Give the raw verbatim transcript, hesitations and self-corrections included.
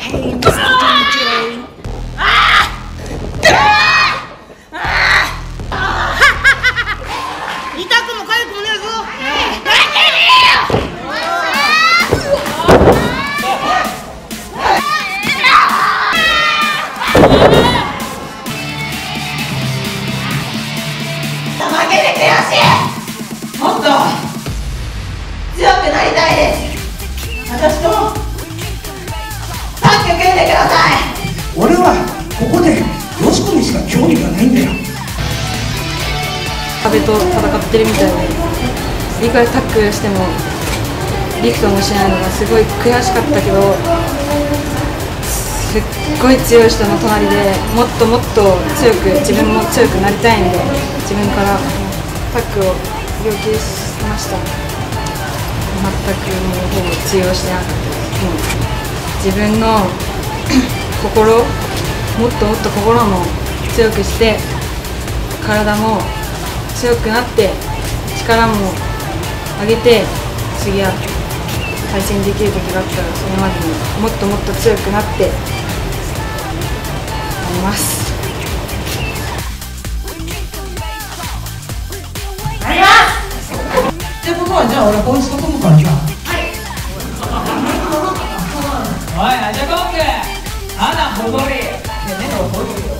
Hey, mister D J. もっと強くなりたいです。私とタッグ組んでください。 俺はここでよしこにしか興味がないんだよ。 壁と戦ってるみたいで、いくらタックルしてもリフトもしないのがすごい悔しかったけど、すっごい強い人の隣でもっともっと強く自分も強くなりたいんで、自分からタックを要求しました。全くもうほぼ通用してなかったです。もう自分の心、もっともっと心も強くして体も強くなって力も上げて、次は対戦できる時があったらそれまでにもっともっと強くなってなります。 なります。 じゃあ僕はじゃあ俺こいつと組むからじゃあ。 おい、アジャコング、あんなほこり、ね、目のほこり。